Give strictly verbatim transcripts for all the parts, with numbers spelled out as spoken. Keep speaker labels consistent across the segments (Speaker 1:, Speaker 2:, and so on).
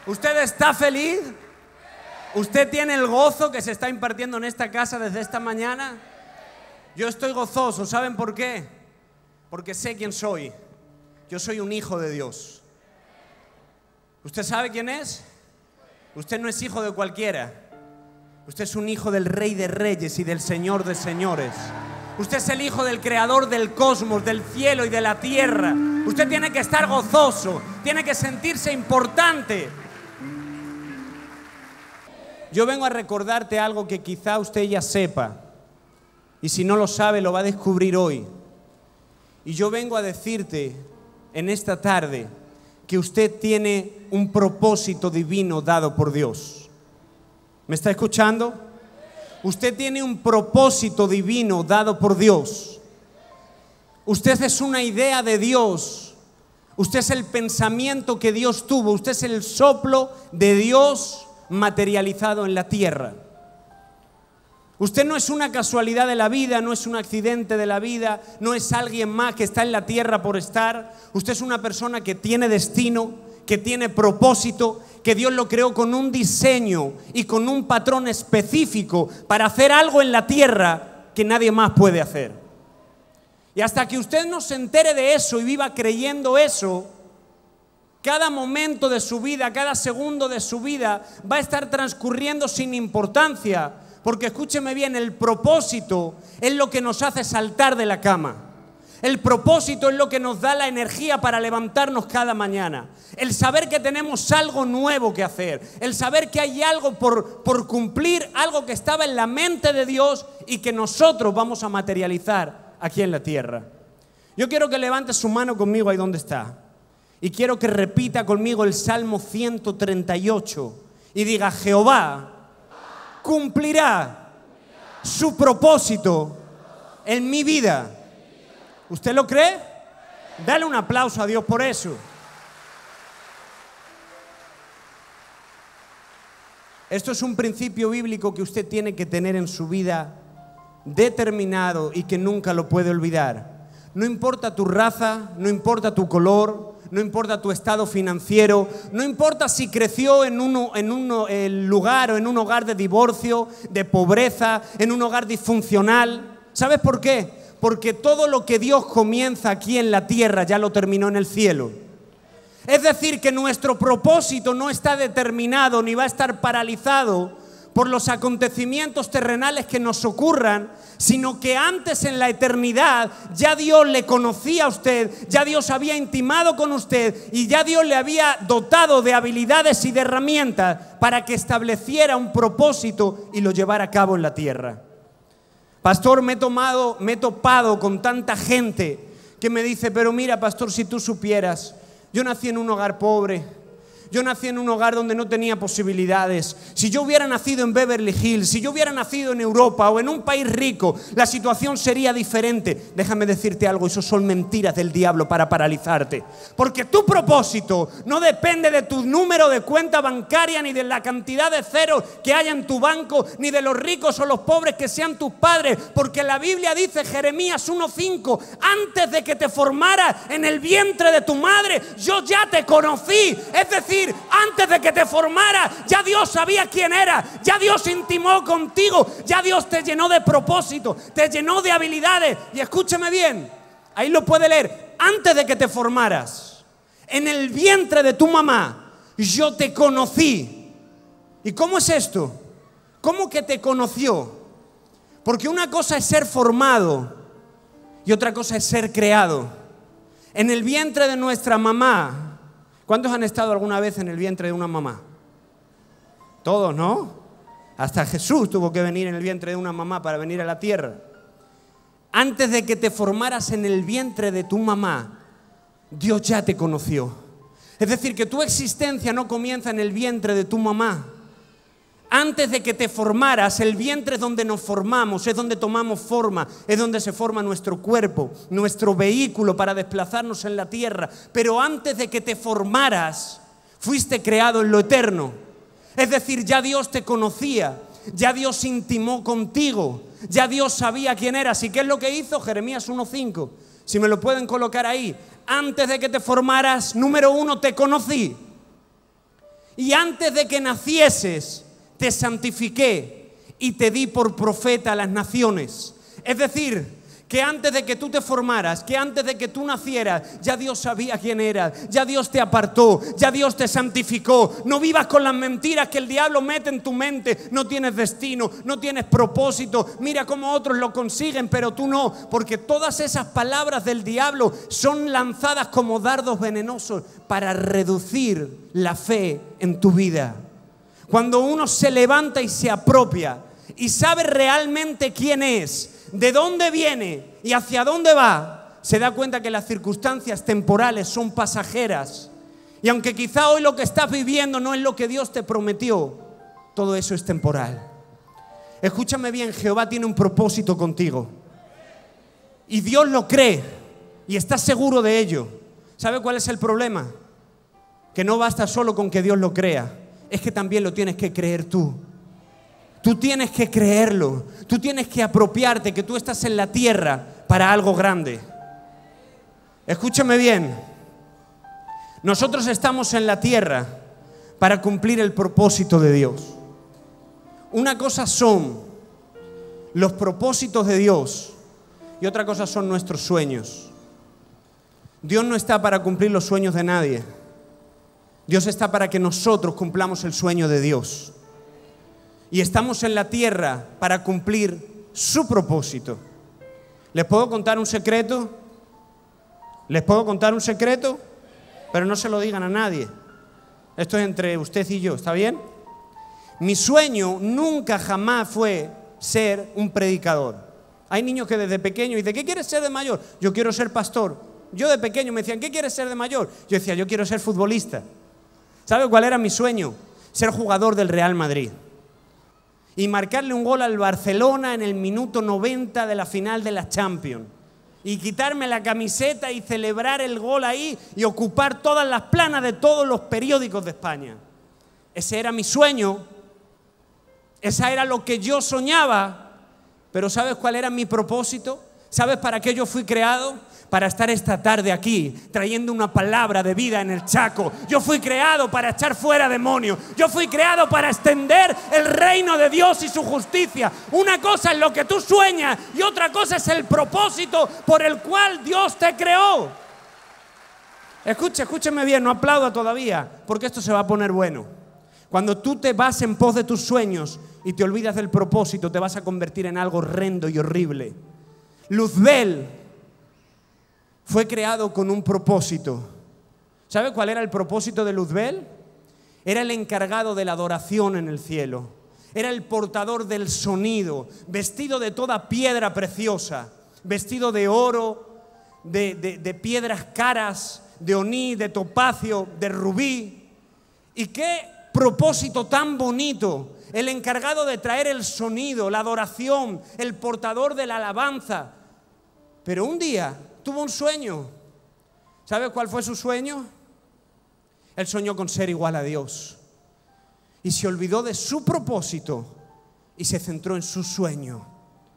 Speaker 1: ¿Usted está feliz? ¿Usted tiene el gozo que se está impartiendo en esta casa desde esta mañana? Yo estoy gozoso. ¿Saben por qué? Porque sé quién soy. Yo soy un hijo de Dios. ¿Usted sabe quién es? Usted no es hijo de cualquiera. Usted es un hijo del Rey de Reyes y del Señor de Señores. Usted es el hijo del Creador del cosmos, del cielo y de la tierra. Usted tiene que estar gozoso, tiene que sentirse importante. Yo vengo a recordarte algo que quizá usted ya sepa, y si no lo sabe lo va a descubrir hoy. Y yo vengo a decirte en esta tarde que usted tiene un propósito divino dado por Dios. ¿Me está escuchando? Usted tiene un propósito divino dado por Dios. Usted es una idea de Dios. Usted es el pensamiento que Dios tuvo. Usted es el soplo de Dios materializado en la tierra. Usted no es una casualidad de la vida, no es un accidente de la vida, no es alguien más que está en la tierra por estar. Usted es una persona que tiene destino, que tiene propósito, que Dios lo creó con un diseño y con un patrón específico para hacer algo en la tierra que nadie más puede hacer. Y hasta que usted no se entere de eso y viva creyendo eso, cada momento de su vida, cada segundo de su vida va a estar transcurriendo sin importancia. Porque escúcheme bien, el propósito es lo que nos hace saltar de la cama. El propósito es lo que nos da la energía para levantarnos cada mañana. El saber que tenemos algo nuevo que hacer. El saber que hay algo por, por cumplir, algo que estaba en la mente de Dios y que nosotros vamos a materializar aquí en la tierra. Yo quiero que levante su mano conmigo ahí donde está. Y quiero que repita conmigo el Salmo ciento treinta y ocho y diga: Jehová cumplirá su propósito en mi vida. ¿Usted lo cree? Dale un aplauso a Dios por eso. Esto es un principio bíblico que usted tiene que tener en su vida determinado y que nunca lo puede olvidar. No importa tu raza, no importa tu color, no importa tu estado financiero, no importa si creció en un, en un el lugar o en un hogar de divorcio, de pobreza, en un hogar disfuncional. ¿Sabes por qué? Porque todo lo que Dios comienza aquí en la tierra ya lo terminó en el cielo. Es decir, que nuestro propósito no está determinado ni va a estar paralizado por los acontecimientos terrenales que nos ocurran, sino que antes en la eternidad ya Dios le conocía a usted, ya Dios había intimado con usted y ya Dios le había dotado de habilidades y de herramientas para que estableciera un propósito y lo llevara a cabo en la tierra. Pastor, me he tomado, me he topado con tanta gente que me dice: pero mira, pastor, si tú supieras, yo nací en un hogar pobre. Yo nací en un hogar donde no tenía posibilidades. Si yo hubiera nacido en Beverly Hills, si yo hubiera nacido en Europa o en un país rico, la situación sería diferente. Déjame decirte algo, eso son mentiras del diablo para paralizarte. Porque tu propósito no depende de tu número de cuenta bancaria, ni de la cantidad de ceros que haya en tu banco, ni de los ricos o los pobres que sean tus padres. Porque la Biblia dice, Jeremías uno cinco, antes de que te formara en el vientre de tu madre, yo ya te conocí. Es decir, antes de que te formara, ya Dios sabía quién era, ya Dios intimó contigo, ya Dios te llenó de propósito, te llenó de habilidades. Y escúchame bien, ahí lo puede leer: antes de que te formaras en el vientre de tu mamá, yo te conocí. ¿Y cómo es esto? ¿Cómo que te conoció? Porque una cosa es ser formado y otra cosa es ser creado. En el vientre de nuestra mamá, ¿cuántos han estado alguna vez en el vientre de una mamá? Todos, ¿no? Hasta Jesús tuvo que venir en el vientre de una mamá para venir a la tierra. Antes de que te formaras en el vientre de tu mamá, Dios ya te conoció. Es decir, que tu existencia no comienza en el vientre de tu mamá. Antes de que te formaras, el vientre es donde nos formamos, es donde tomamos forma, es donde se forma nuestro cuerpo, nuestro vehículo para desplazarnos en la tierra. Pero antes de que te formaras, fuiste creado en lo eterno. Es decir, ya Dios te conocía, ya Dios intimó contigo, ya Dios sabía quién eras. ¿Y qué es lo que hizo? Jeremías uno cinco. Si me lo pueden colocar ahí. Antes de que te formaras, número uno, te conocí. y antes de que nacieses te santifiqué y te di por profeta a las naciones. Es decir, que antes de que tú te formaras, que antes de que tú nacieras, ya Dios sabía quién eras, ya Dios te apartó, ya Dios te santificó. No vivas con las mentiras que el diablo mete en tu mente. No tienes destino, no tienes propósito. Mira cómo otros lo consiguen, pero tú no, porque todas esas palabras del diablo son lanzadas como dardos venenosos para reducir la fe en tu vida. Cuando uno se levanta y se apropia y sabe realmente quién es, de dónde viene y hacia dónde va, se da cuenta que las circunstancias temporales son pasajeras. Y aunque quizá hoy lo que estás viviendo no es lo que Dios te prometió, todo eso es temporal. Escúchame bien, Jehová tiene un propósito contigo. Y Dios lo cree y está seguro de ello. ¿Sabe cuál es el problema? Que no basta solo con que Dios lo crea, es que también lo tienes que creer tú. Tú tienes que creerlo, tú tienes que apropiarte que tú estás en la tierra para algo grande. Escúchame bien, nosotros estamos en la tierra para cumplir el propósito de Dios. Una cosa son los propósitos de Dios y otra cosa son nuestros sueños. Dios no está para cumplir los sueños de nadie. Dios está para que nosotros cumplamos el sueño de Dios. Y estamos en la tierra para cumplir su propósito. ¿Les puedo contar un secreto? ¿Les puedo contar un secreto? Pero no se lo digan a nadie. Esto es entre usted y yo, ¿está bien? Mi sueño nunca jamás fue ser un predicador. Hay niños que desde pequeño dicen, ¿qué quieres ser de mayor? Yo quiero ser pastor. Yo de pequeño me decían, ¿qué quieres ser de mayor? Yo decía, yo quiero ser futbolista. ¿Sabe cuál era mi sueño? Ser jugador del Real Madrid. Y marcarle un gol al Barcelona en el minuto noventa de la final de la Champions. Y quitarme la camiseta y celebrar el gol ahí y ocupar todas las planas de todos los periódicos de España. Ese era mi sueño. Esa era lo que yo soñaba. Pero ¿sabes cuál era mi propósito? ¿Sabes para qué yo fui creado? Para estar esta tarde aquí, trayendo una palabra de vida en el Chaco. Yo fui creado para echar fuera demonios. Yo fui creado para extender el reino de Dios y su justicia. Una cosa es lo que tú sueñas y otra cosa es el propósito por el cual Dios te creó. Escuche, escúcheme bien, no aplauda todavía, porque esto se va a poner bueno. Cuando tú te vas en pos de tus sueños y te olvidas del propósito, te vas a convertir en algo horrendo y horrible. Luzbel fue creado con un propósito. ¿Sabe cuál era el propósito de Luzbel? Era el encargado de la adoración en el cielo. Era el portador del sonido, vestido de toda piedra preciosa, vestido de oro, de, de, de piedras caras, de oní, de topacio, de rubí. ¿Y qué propósito tan bonito? El encargado de traer el sonido, la adoración, el portador de la alabanza. Pero un día tuvo un sueño. ¿Sabe cuál fue su sueño? Él soñó con ser igual a Dios. Y se olvidó de su propósito y se centró en su sueño.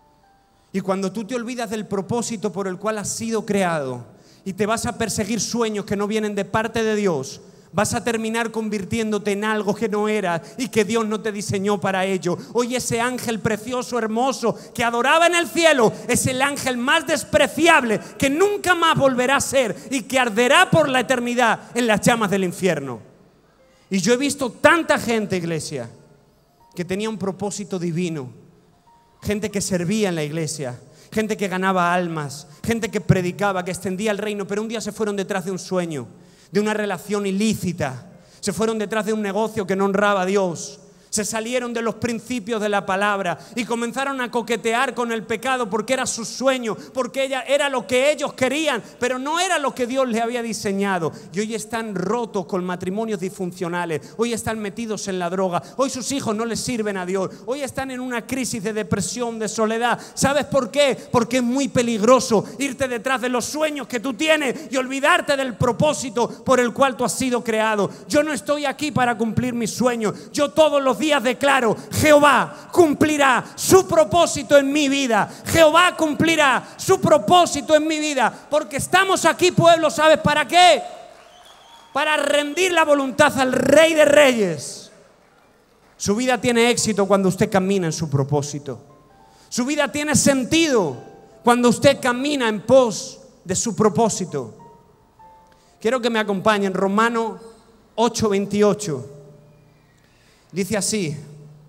Speaker 1: Y cuando tú te olvidas del propósito por el cual has sido creado y te vas a perseguir sueños que no vienen de parte de Dios, vas a terminar convirtiéndote en algo que no eras y que Dios no te diseñó para ello. Hoy ese ángel precioso, hermoso, que adoraba en el cielo, es el ángel más despreciable que nunca más volverá a ser y que arderá por la eternidad en las llamas del infierno. Y yo he visto tanta gente, iglesia, que tenía un propósito divino. Gente que servía en la iglesia, gente que ganaba almas, gente que predicaba, que extendía el reino, pero un día se fueron detrás de un sueño, de una relación ilícita. Se fueron detrás de un negocio que no honraba a Dios. Se salieron de los principios de la palabra y comenzaron a coquetear con el pecado porque era su sueño, porque ella era lo que ellos querían, pero no era lo que Dios les había diseñado. Y hoy están rotos con matrimonios disfuncionales, hoy están metidos en la droga, hoy sus hijos no les sirven a Dios, hoy están en una crisis de depresión, de soledad. ¿Sabes por qué? Porque es muy peligroso irte detrás de los sueños que tú tienes y olvidarte del propósito por el cual tú has sido creado. Yo no estoy aquí para cumplir mis sueños. Yo todos los días declaro, Jehová cumplirá su propósito en mi vida. Jehová cumplirá su propósito en mi vida. Porque estamos aquí, pueblo, ¿sabes para qué? para rendir la voluntad al Rey de Reyes. Su vida tiene éxito cuando usted camina en su propósito. Su vida tiene sentido cuando usted camina en pos de su propósito. Quiero que me acompañen. Romanos ocho veintiocho. Dice así: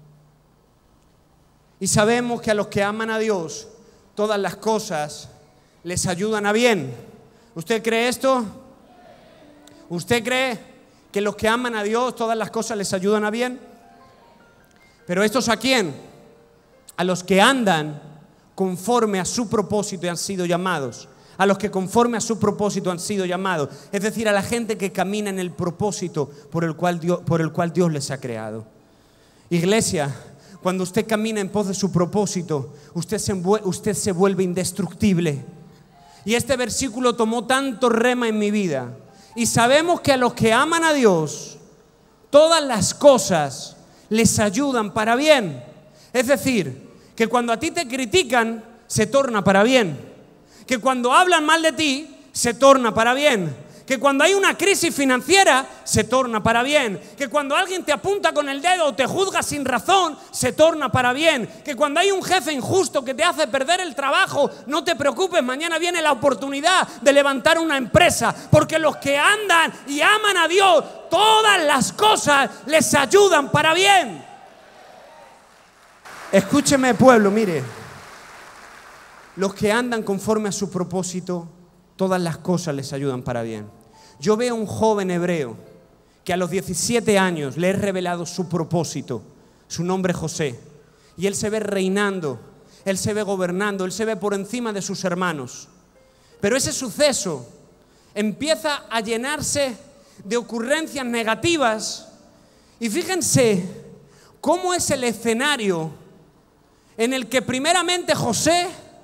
Speaker 1: y sabemos que a los que aman a Dios, todas las cosas les ayudan a bien. ¿Usted cree esto? ¿Usted cree que los que aman a Dios, todas las cosas les ayudan a bien? Pero ¿estos a quién? A los que andan conforme a su propósito y han sido llamados. A los que conforme a su propósito han sido llamados. Es decir, a la gente que camina en el propósito por el cual Dios, por el cual Dios les ha creado. Iglesia, cuando usted camina en pos de su propósito, usted se, usted se vuelve indestructible. Y este versículo tomó tanto rema en mi vida. Y sabemos que a los que aman a Dios, todas las cosas les ayudan para bien. Es decir, que cuando a ti te critican, se torna para bien. Que cuando hablan mal de ti, se torna para bien. Que cuando hay una crisis financiera, se torna para bien. Que cuando alguien te apunta con el dedo o te juzga sin razón, se torna para bien. Que cuando hay un jefe injusto que te hace perder el trabajo, no te preocupes, mañana viene la oportunidad de levantar una empresa. Porque los que andan y aman a Dios, todas las cosas les ayudan para bien. Escúcheme, pueblo, mire. Los que andan conforme a su propósito, todas las cosas les ayudan para bien. Yo veo un joven hebreo que a los diecisiete años le he revelado su propósito. Su nombre es José. Y él se ve reinando, él se ve gobernando, él se ve por encima de sus hermanos. Pero ese suceso empieza a llenarse de ocurrencias negativas. Y fíjense cómo es el escenario en el que primeramente José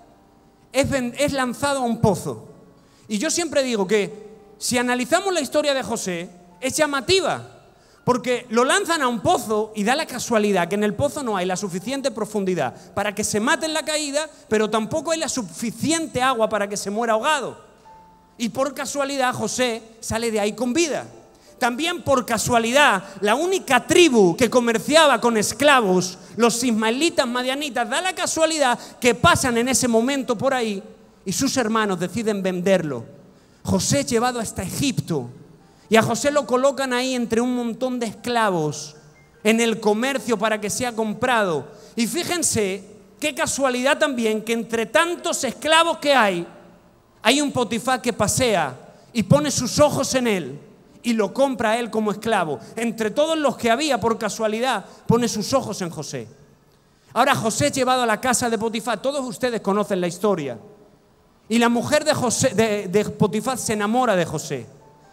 Speaker 1: es, es lanzado a un pozo. Y yo siempre digo que si analizamos la historia de José, es llamativa, porque lo lanzan a un pozo y da la casualidad que en el pozo no hay la suficiente profundidad para que se mate en la caída, pero tampoco hay la suficiente agua para que se muera ahogado. Y por casualidad José sale de ahí con vida. También por casualidad, la única tribu que comerciaba con esclavos, los ismaelitas madianitas, da la casualidad que pasan en ese momento por ahí y sus hermanos deciden venderlo. José es llevado hasta Egipto y a José lo colocan ahí entre un montón de esclavos en el comercio para que sea comprado. Y fíjense qué casualidad también que entre tantos esclavos que hay, hay un Potifar que pasea y pone sus ojos en él y lo compra a él como esclavo. Entre todos los que había, por casualidad, pone sus ojos en José. Ahora José es llevado a la casa de Potifar. Todos ustedes conocen la historia. Y la mujer de, José, de, de Potifar se enamora de José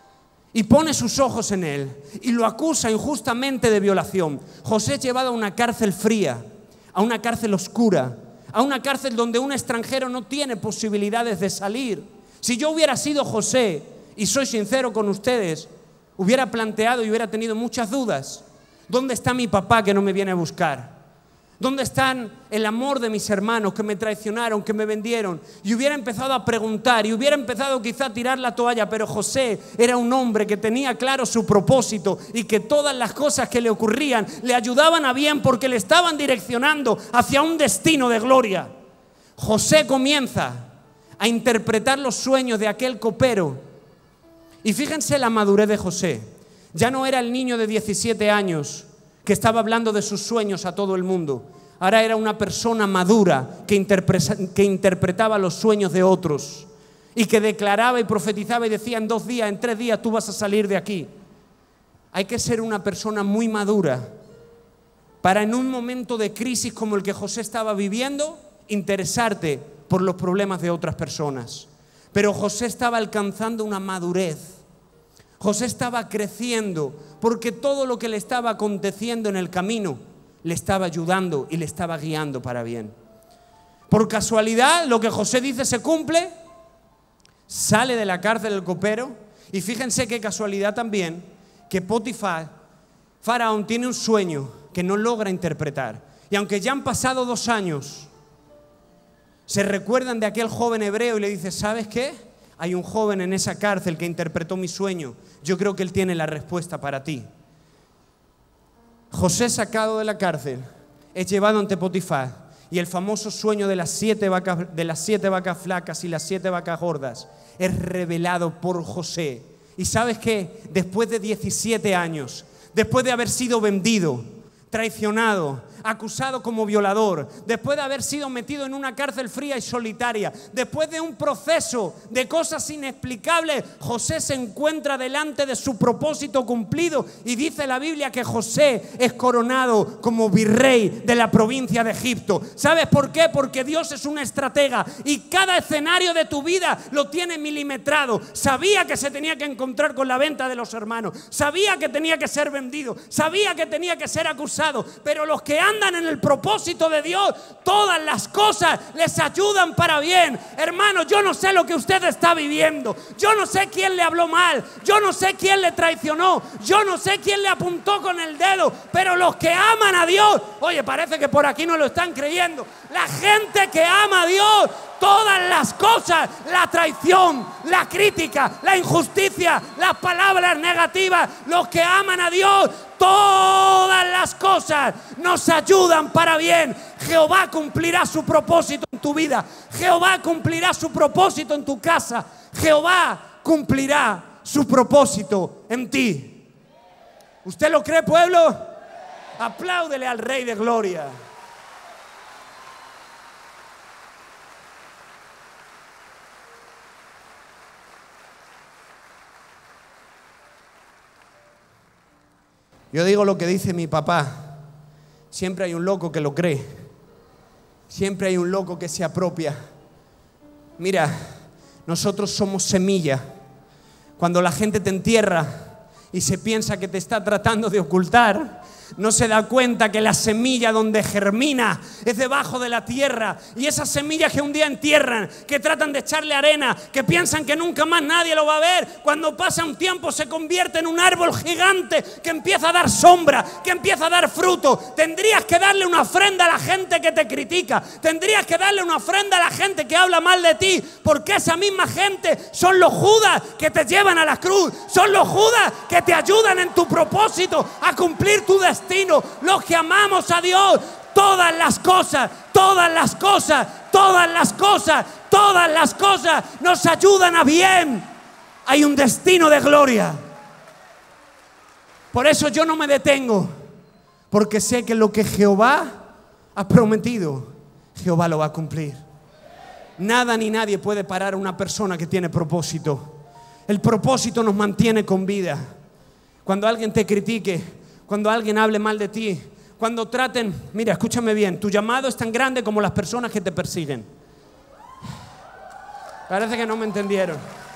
Speaker 1: y pone sus ojos en él y lo acusa injustamente de violación. José es llevado a una cárcel fría, a una cárcel oscura, a una cárcel donde un extranjero no tiene posibilidades de salir. Si yo hubiera sido José, y soy sincero con ustedes, hubiera planteado y hubiera tenido muchas dudas. ¿Dónde está mi papá que no me viene a buscar? ¿Dónde están el amor de mis hermanos que me traicionaron, que me vendieron? Y hubiera empezado a preguntar y hubiera empezado quizá a tirar la toalla, pero José era un hombre que tenía claro su propósito y que todas las cosas que le ocurrían le ayudaban a bien porque le estaban direccionando hacia un destino de gloria. José comienza a interpretar los sueños de aquel copero. Y fíjense la madurez de José. Ya no era el niño de diecisiete años que estaba hablando de sus sueños a todo el mundo. Ahora era una persona madura que, interpre- que interpretaba los sueños de otros y que declaraba y profetizaba y decía: en dos días, en tres días tú vas a salir de aquí. Hay que ser una persona muy madura para, en un momento de crisis como el que José estaba viviendo, interesarte por los problemas de otras personas. Pero José estaba alcanzando una madurez. José estaba creciendo porque todo lo que le estaba aconteciendo en el camino le estaba ayudando y le estaba guiando para bien. Por casualidad, lo que José dice se cumple. Sale de la cárcel del copero. Y fíjense qué casualidad también que Potifar, Faraón, tiene un sueño que no logra interpretar. Y aunque ya han pasado dos años, se recuerdan de aquel joven hebreo y le dice: ¿sabes qué? Hay un joven en esa cárcel que interpretó mi sueño. Yo creo que él tiene la respuesta para ti. José, sacado de la cárcel, es llevado ante Potifar, y el famoso sueño de las siete vacas, de las siete vacas flacas y las siete vacas gordas es revelado por José. ¿Y sabes qué? Después de diecisiete años, después de haber sido vendido, traicionado, acusado como violador, después de haber sido metido en una cárcel fría y solitaria, después de un proceso de cosas inexplicables, José se encuentra delante de su propósito cumplido, y dice la Biblia que José es coronado como virrey de la provincia de Egipto. ¿Sabes por qué? Porque Dios es un estratega y cada escenario de tu vida lo tiene milimetrado. Sabía que se tenía que encontrar con la venta de los hermanos, sabía que tenía que ser vendido, sabía que tenía que ser acusado, pero los que han andan en el propósito de Dios, todas las cosas les ayudan para bien. Hermano, yo no sé lo que usted está viviendo, yo no sé quién le habló mal, yo no sé quién le traicionó, yo no sé quién le apuntó con el dedo, pero los que aman a Dios, oye, parece que por aquí no lo están creyendo, la gente que ama a Dios, todas las cosas, la traición, la crítica, la injusticia, las palabras negativas, los que aman a Dios, todas las cosas nos ayudan para bien. Jehová cumplirá su propósito en tu vida. Jehová cumplirá su propósito en tu casa. Jehová cumplirá su propósito en ti. ¿Usted lo cree, pueblo? Apláudele al Rey de Gloria. Yo digo lo que dice mi papá. Siempre hay un loco que lo cree. Siempre hay un loco que se apropia. Mira, nosotros somos semilla. Cuando la gente te entierra y se piensa que te está tratando de ocultar, no se da cuenta que la semilla donde germina es debajo de la tierra. Y esas semillas que un día entierran, que tratan de echarle arena, que piensan que nunca más nadie lo va a ver, cuando pasa un tiempo se convierte en un árbol gigante que empieza a dar sombra, que empieza a dar fruto. Tendrías que darle una ofrenda a la gente que te critica, tendrías que darle una ofrenda a la gente que habla mal de ti, porque esa misma gente son los Judas que te llevan a la cruz, son los Judas que te ayudan en tu propósito a cumplir tu destino. Los que amamos a Dios, todas las cosas, todas las cosas, todas las cosas, todas las cosas nos ayudan a bien. Hay un destino de gloria. Por eso yo no me detengo, porque sé que lo que Jehová ha prometido, Jehová lo va a cumplir. Nada ni nadie puede parar a una persona que tiene propósito. El propósito nos mantiene con vida. Cuando alguien te critique, cuando alguien hable mal de ti, cuando traten, mira, escúchame bien, tu llamado es tan grande como las personas que te persiguen. Parece que no me entendieron.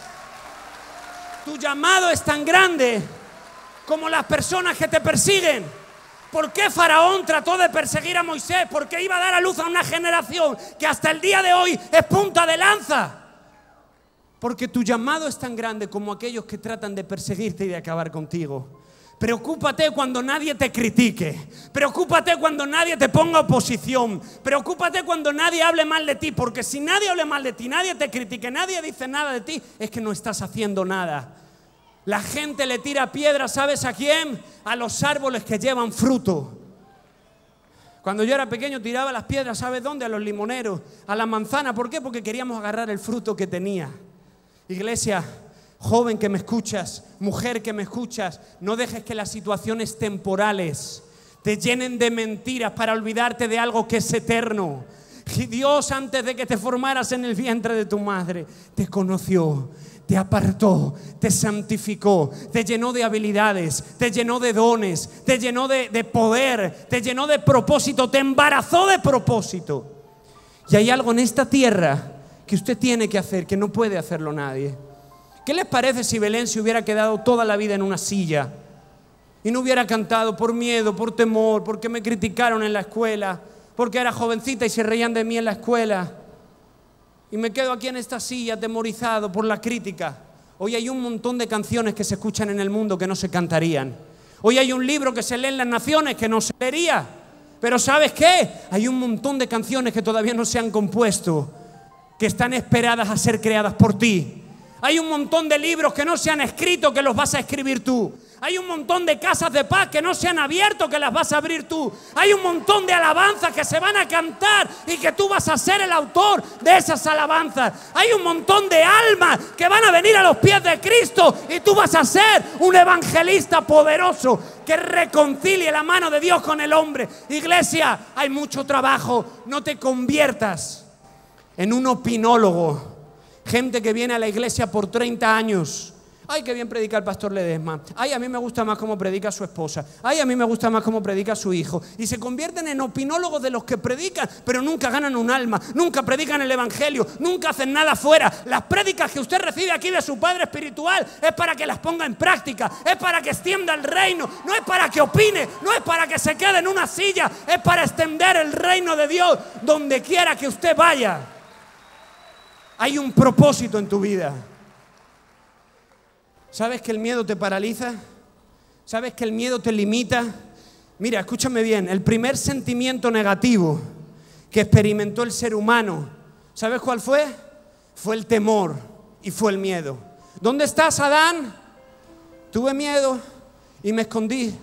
Speaker 1: Tu llamado es tan grande como las personas que te persiguen. ¿Por qué Faraón trató de perseguir a Moisés? Porque iba a dar a luz a una generación que hasta el día de hoy es punta de lanza. Porque tu llamado es tan grande como aquellos que tratan de perseguirte y de acabar contigo. Preocúpate cuando nadie te critique. Preocúpate cuando nadie te ponga oposición. Preocúpate cuando nadie hable mal de ti. Porque si nadie hable mal de ti, nadie te critique, nadie dice nada de ti, es que no estás haciendo nada. La gente le tira piedras, ¿sabes a quién? A los árboles que llevan fruto. Cuando yo era pequeño tiraba las piedras, ¿sabes dónde? A los limoneros, a la manzana. ¿Por qué? Porque queríamos agarrar el fruto que tenía. Iglesia, joven que me escuchas, mujer que me escuchas, no dejes que las situaciones temporales te llenen de mentiras para olvidarte de algo que es eterno. Dios, antes de que te formaras en el vientre de tu madre, te conoció, te apartó, te santificó, te llenó de habilidades, te llenó de dones, te llenó de, de poder, te llenó de propósito, te embarazó de propósito. Y hay algo en esta tierra que usted tiene que hacer, que no puede hacerlo nadie. ¿Qué les parece si Belén se hubiera quedado toda la vida en una silla y no hubiera cantado por miedo, por temor, porque me criticaron en la escuela, porque era jovencita y se reían de mí en la escuela, y me quedo aquí en esta silla atemorizado por la crítica? Hoy hay un montón de canciones que se escuchan en el mundo que no se cantarían. Hoy hay un libro que se lee en las naciones que no se leería. Pero ¿sabes qué? Hay un montón de canciones que todavía no se han compuesto, que están esperadas a ser creadas por ti. Hay un montón de libros que no se han escrito que los vas a escribir tú. Hay un montón de casas de paz que no se han abierto que las vas a abrir tú. Hay un montón de alabanzas que se van a cantar y que tú vas a ser el autor de esas alabanzas. Hay un montón de almas que van a venir a los pies de Cristo y tú vas a ser un evangelista poderoso que reconcilie la mano de Dios con el hombre. Iglesia, hay mucho trabajo. No te conviertas en un opinólogo. Gente que viene a la iglesia por treinta años. Ay, qué bien predica el pastor Ledesma. Ay, a mí me gusta más cómo predica su esposa. Ay, a mí me gusta más cómo predica su hijo. Y se convierten en opinólogos de los que predican, pero nunca ganan un alma, nunca predican el evangelio, nunca hacen nada fuera. Las prédicas que usted recibe aquí de su padre espiritual es para que las ponga en práctica, es para que extienda el reino, no es para que opine, no es para que se quede en una silla, es para extender el reino de Dios donde quiera que usted vaya. Hay un propósito en tu vida. ¿Sabes que el miedo te paraliza? ¿Sabes que el miedo te limita? Mira, escúchame bien, el primer sentimiento negativo que experimentó el ser humano, ¿sabes cuál fue? Fue el temor y fue el miedo. ¿Dónde estás, Adán? Tuve miedo y me escondí.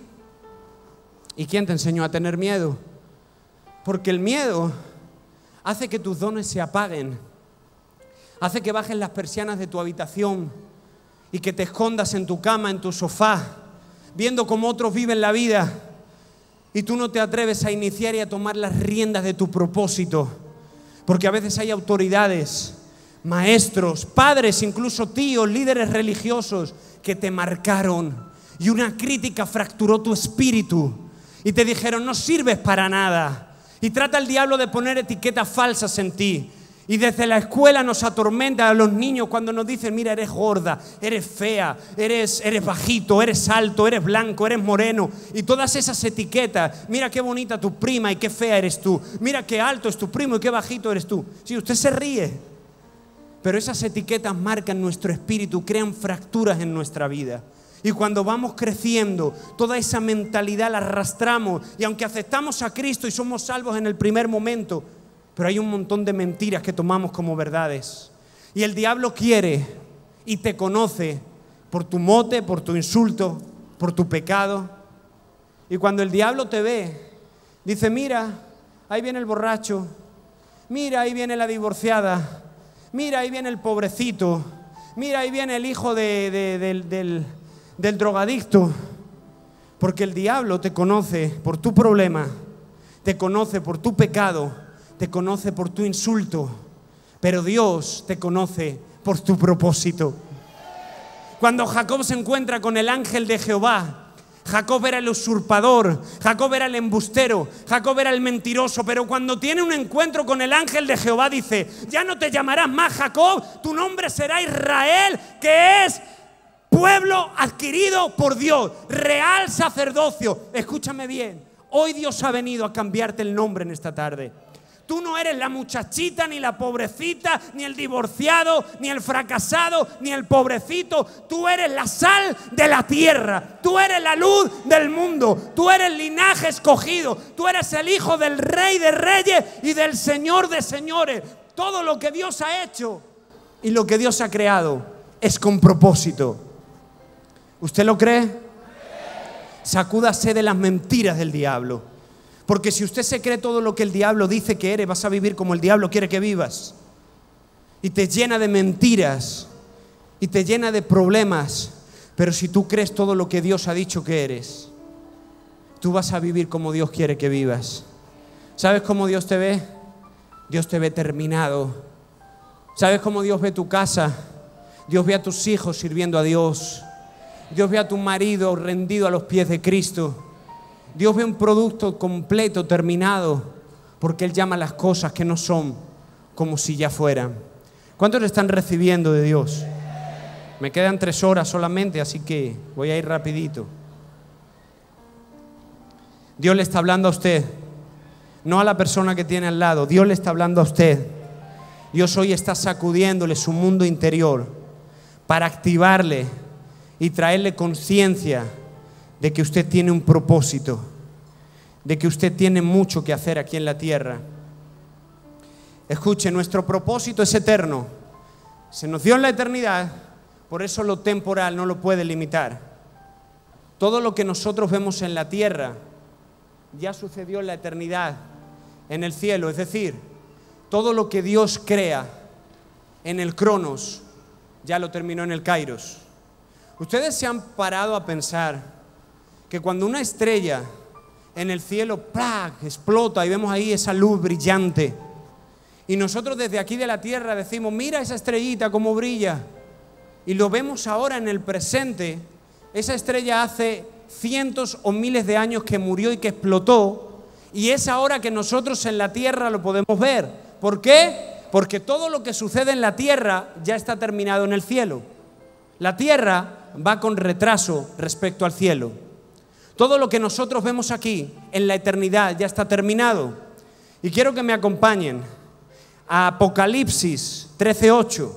Speaker 1: ¿Y quién te enseñó a tener miedo? Porque el miedo hace que tus dones se apaguen, hace que bajen las persianas de tu habitación y que te escondas en tu cama, en tu sofá, viendo cómo otros viven la vida y tú no te atreves a iniciar y a tomar las riendas de tu propósito. Porque a veces hay autoridades, maestros, padres, incluso tíos, líderes religiosos que te marcaron y una crítica fracturó tu espíritu y te dijeron no sirves para nada. Y trata el diablo de poner etiquetas falsas en ti. Y desde la escuela nos atormenta a los niños cuando nos dicen, mira, eres gorda, eres fea, eres, eres bajito, eres alto, eres blanco, eres moreno. Y todas esas etiquetas, mira qué bonita tu prima y qué fea eres tú. Mira qué alto es tu primo y qué bajito eres tú. Sí, usted se ríe, pero esas etiquetas marcan nuestro espíritu, crean fracturas en nuestra vida. Y cuando vamos creciendo, toda esa mentalidad la arrastramos. Y aunque aceptamos a Cristo y somos salvos en el primer momento, pero hay un montón de mentiras que tomamos como verdades. Y el diablo quiere y te conoce por tu mote, por tu insulto, por tu pecado. Y cuando el diablo te ve, dice, mira, ahí viene el borracho, mira, ahí viene la divorciada, mira, ahí viene el pobrecito, mira, ahí viene el hijo de, de, de, del, del drogadicto. Porque el diablo te conoce por tu problema, te conoce por tu pecado, te conoce por tu insulto, pero Dios te conoce por tu propósito. Cuando Jacob se encuentra con el ángel de Jehová, Jacob era el usurpador, Jacob era el embustero, Jacob era el mentiroso, pero cuando tiene un encuentro con el ángel de Jehová dice, ya no te llamarás más Jacob, tu nombre será Israel, que es pueblo adquirido por Dios, real sacerdocio. Escúchame bien, hoy Dios ha venido a cambiarte el nombre en esta tarde. Tú no eres la muchachita, ni la pobrecita, ni el divorciado, ni el fracasado, ni el pobrecito. Tú eres la sal de la tierra. Tú eres la luz del mundo. Tú eres el linaje escogido. Tú eres el hijo del Rey de Reyes y del Señor de Señores. Todo lo que Dios ha hecho y lo que Dios ha creado es con propósito. ¿Usted lo cree? Sacúdase de las mentiras del diablo. Porque si usted se cree todo lo que el diablo dice que eres, vas a vivir como el diablo quiere que vivas. Y te llena de mentiras y te llena de problemas. Pero si tú crees todo lo que Dios ha dicho que eres, tú vas a vivir como Dios quiere que vivas. ¿Sabes cómo Dios te ve? Dios te ve terminado. ¿Sabes cómo Dios ve tu casa? Dios ve a tus hijos sirviendo a Dios. Dios ve a tu marido rendido a los pies de Cristo. Dios ve un producto completo, terminado, porque Él llama las cosas que no son como si ya fueran. ¿Cuántos le están recibiendo de Dios? Me quedan tres horas solamente, así que voy a ir rapidito. Dios le está hablando a usted, no a la persona que tiene al lado. Dios le está hablando a usted. Dios hoy está sacudiéndole su mundo interior para activarle y traerle conciencia de que usted tiene un propósito, de que usted tiene mucho que hacer aquí en la tierra. Escuche, nuestro propósito es eterno. Se nos dio en la eternidad Por eso lo temporal no lo puede limitar. Todo lo que nosotros vemos en la tierra ya sucedió en la eternidad, en el cielo. Es decir, todo lo que Dios crea en el Cronos ya lo terminó en el Kairos. Ustedes se han parado a pensar que cuando una estrella en el cielo ¡plac!, explota y vemos ahí esa luz brillante, y nosotros desde aquí de la tierra decimos, mira esa estrellita cómo brilla, y lo vemos ahora en el presente, esa estrella hace cientos o miles de años que murió y que explotó, y es ahora que nosotros en la tierra lo podemos ver. ¿Por qué? Porque todo lo que sucede en la tierra ya está terminado en el cielo. La tierra va con retraso respecto al cielo. Todo lo que nosotros vemos aquí en la eternidad ya está terminado. Y quiero que me acompañen a Apocalipsis trece ocho.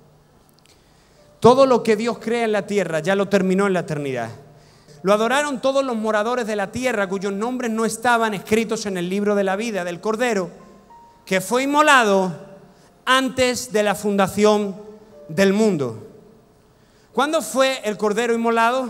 Speaker 1: Todo lo que Dios crea en la tierra ya lo terminó en la eternidad. Lo adoraron todos los moradores de la tierra cuyos nombres no estaban escritos en el libro de la vida del Cordero, que fue inmolado antes de la fundación del mundo. ¿Cuándo fue el Cordero inmolado?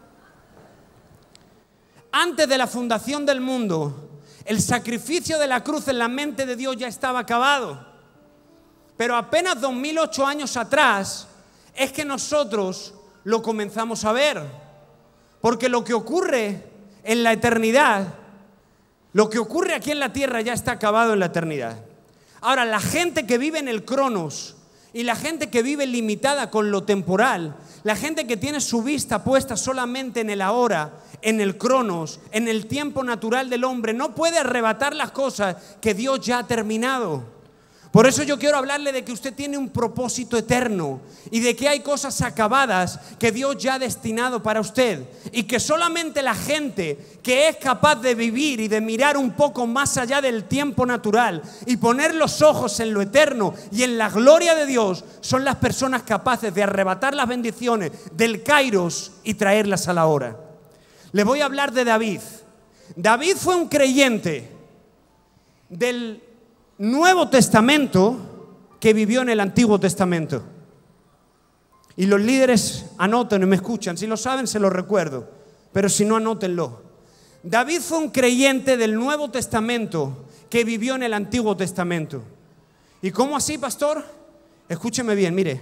Speaker 1: Antes de la fundación del mundo. El sacrificio de la cruz en la mente de Dios ya estaba acabado. Pero apenas dos mil ocho años atrás es que nosotros lo comenzamos a ver. Porque lo que ocurre en la eternidad, lo que ocurre aquí en la tierra ya está acabado en la eternidad. Ahora, la gente que vive en el Cronos y la gente que vive limitada con lo temporal, la gente que tiene su vista puesta solamente en el ahora, en el Cronos, en el tiempo natural del hombre, no puede arrebatar las cosas que Dios ya ha terminado. Por eso yo quiero hablarle de que usted tiene un propósito eterno y de que hay cosas acabadas que Dios ya ha destinado para usted, y que solamente la gente que es capaz de vivir y de mirar un poco más allá del tiempo natural y poner los ojos en lo eterno y en la gloria de Dios son las personas capaces de arrebatar las bendiciones del Kairos y traerlas a la hora. Le voy a hablar de David. David fue un creyente del Nuevo Testamento que vivió en el Antiguo Testamento. Y los líderes anoten y me escuchan. Si lo saben, se lo recuerdo. Pero si no, anótenlo. David fue un creyente del Nuevo Testamento que vivió en el Antiguo Testamento. ¿Y cómo así, pastor? Escúcheme bien, mire.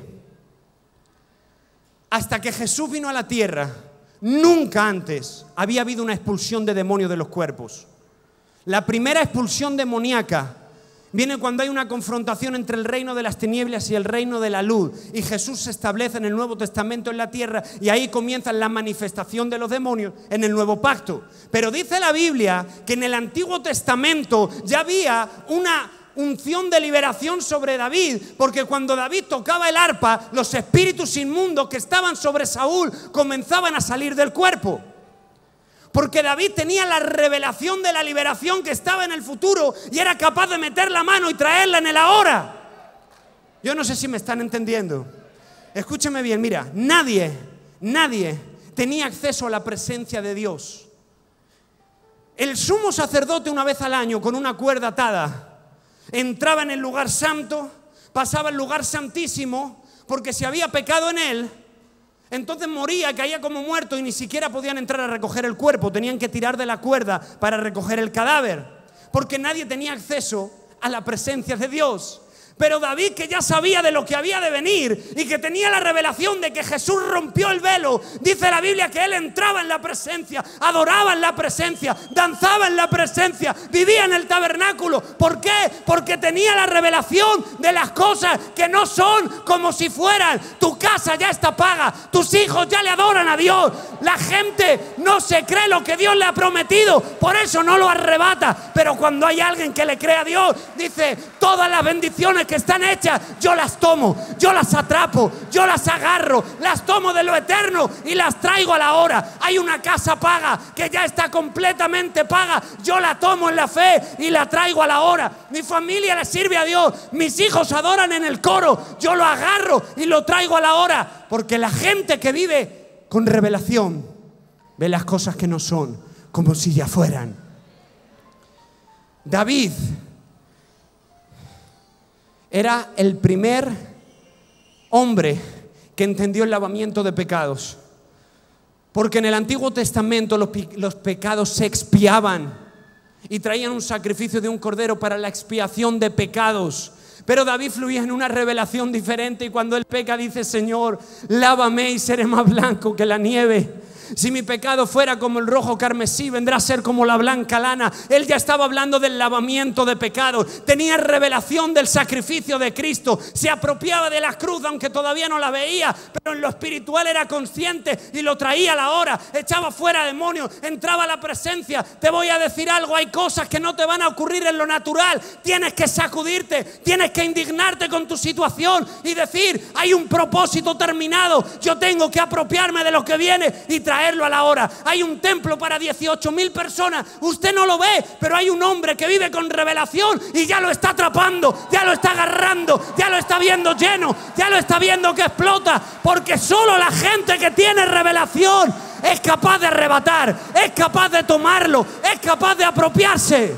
Speaker 1: Hasta que Jesús vino a la tierra, nunca antes había habido una expulsión de demonios de los cuerpos. La primera expulsión demoníaca viene cuando hay una confrontación entre el reino de las tinieblas y el reino de la luz, y Jesús se establece en el Nuevo Testamento en la tierra, y ahí comienza la manifestación de los demonios en el Nuevo Pacto. Pero dice la Biblia que en el Antiguo Testamento ya había una unción de liberación sobre David, porque cuando David tocaba el arpa, los espíritus inmundos que estaban sobre Saúl comenzaban a salir del cuerpo. Porque David tenía la revelación de la liberación que estaba en el futuro y era capaz de meter la mano y traerla en el ahora. Yo no sé si me están entendiendo. Escúcheme bien, mira, nadie, nadie tenía acceso a la presencia de Dios. El sumo sacerdote una vez al año con una cuerda atada entraba en el lugar santo, pasaba el lugar santísimo, porque si había pecado en él, entonces moría, caía como muerto y ni siquiera podían entrar a recoger el cuerpo. Tenían que tirar de la cuerda para recoger el cadáver, porque nadie tenía acceso a la presencia de Dios. Pero David, que ya sabía de lo que había de venir y que tenía la revelación de que Jesús rompió el velo, dice la Biblia que él entraba en la presencia, adoraba en la presencia, danzaba en la presencia, vivía en el tabernáculo. ¿Por qué? Porque tenía la revelación de las cosas que no son como si fueran. Tu casa ya está paga, tus hijos ya le adoran a Dios. La gente no se cree lo que Dios le ha prometido, por eso no lo arrebata. Pero cuando hay alguien que le cree a Dios, dice: todas las bendiciones que están hechas, yo las tomo, yo las atrapo, yo las agarro, las tomo de lo eterno y las traigo a la hora. Hay una casa paga que ya está completamente paga, yo la tomo en la fe y la traigo a la hora. Mi familia le sirve a Dios, mis hijos adoran en el coro, yo lo agarro y lo traigo a la hora. Porque la gente que vive con revelación ve las cosas que no son como si ya fueran. David era el primer hombre que entendió el lavamiento de pecados. Porque en el Antiguo Testamento los, los pecados se expiaban y traían un sacrificio de un cordero para la expiación de pecados. Pero David fluía en una revelación diferente y cuando él peca dice: Señor, lávame y seré más blanco que la nieve. Si mi pecado fuera como el rojo carmesí, vendrá a ser como la blanca lana. Él ya estaba hablando del lavamiento de pecados. Tenía revelación del sacrificio de Cristo. Se apropiaba de la cruz, aunque todavía no la veía, pero en lo espiritual era consciente y lo traía a la hora. Echaba fuera demonios, entraba a la presencia. Te voy a decir algo: hay cosas que no te van a ocurrir en lo natural. Tienes que sacudirte, tienes que indignarte con tu situación y decir: hay un propósito terminado. Yo tengo que apropiarme de lo que viene y traer traerlo a la hora. Hay un templo para dieciocho mil personas. Usted no lo ve, pero hay un hombre que vive con revelación y ya lo está atrapando, ya lo está agarrando, ya lo está viendo lleno, ya lo está viendo que explota. Porque solo la gente que tiene revelación es capaz de arrebatar, es capaz de tomarlo, es capaz de apropiarse.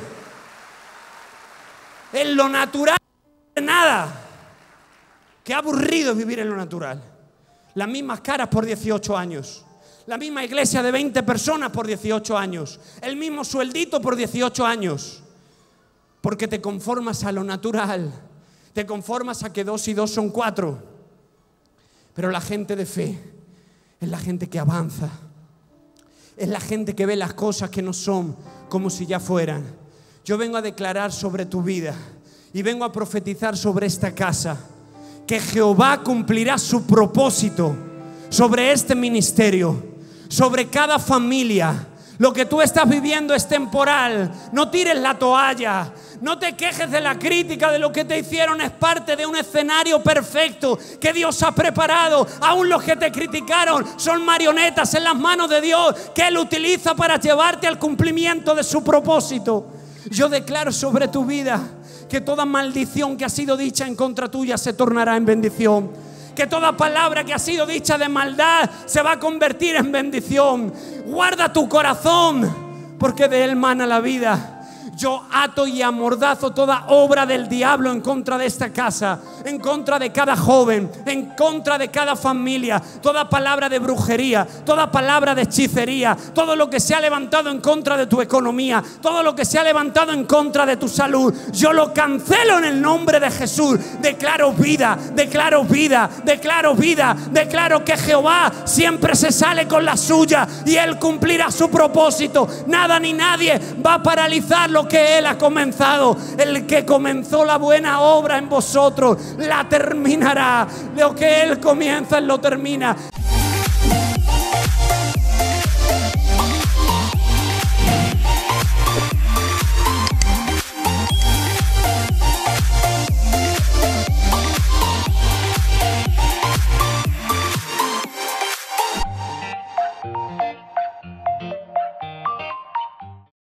Speaker 1: En lo natural, nada. Qué aburrido es vivir en lo natural. Las mismas caras por dieciocho años. La misma iglesia de veinte personas por dieciocho años. El mismo sueldito por dieciocho años. Porque te conformas a lo natural. Te conformas a que dos y dos son cuatro. Pero la gente de fe es la gente que avanza. Es la gente que ve las cosas que no son como si ya fueran. Yo vengo a declarar sobre tu vida y vengo a profetizar sobre esta casa que Jehová cumplirá su propósito sobre este ministerio, sobre cada familia. Lo que tú estás viviendo es temporal. No tires la toalla. No te quejes de la crítica, de lo que te hicieron. Es parte de un escenario perfecto que Dios ha preparado. Aún los que te criticaron son marionetas en las manos de Dios, que Él utiliza para llevarte al cumplimiento de su propósito. Yo declaro sobre tu vida que toda maldición que ha sido dicha en contra tuya se tornará en bendición. Que toda palabra que ha sido dicha de maldad se va a convertir en bendición. Guarda tu corazón, porque de él mana la vida. Yo ato y amordazo toda obra del diablo en contra de esta casa, en contra de cada joven, en contra de cada familia. Toda palabra de brujería, toda palabra de hechicería, todo lo que se ha levantado en contra de tu economía, todo lo que se ha levantado en contra de tu salud, yo lo cancelo en el nombre de Jesús. Declaro vida, declaro vida, declaro vida, declaro que Jehová siempre se sale con la suya y Él cumplirá su propósito. Nada ni nadie va a paralizar lo que Él ha comenzado. El que comenzó la buena obra en vosotros la terminará. Lo que Él comienza, Él lo termina.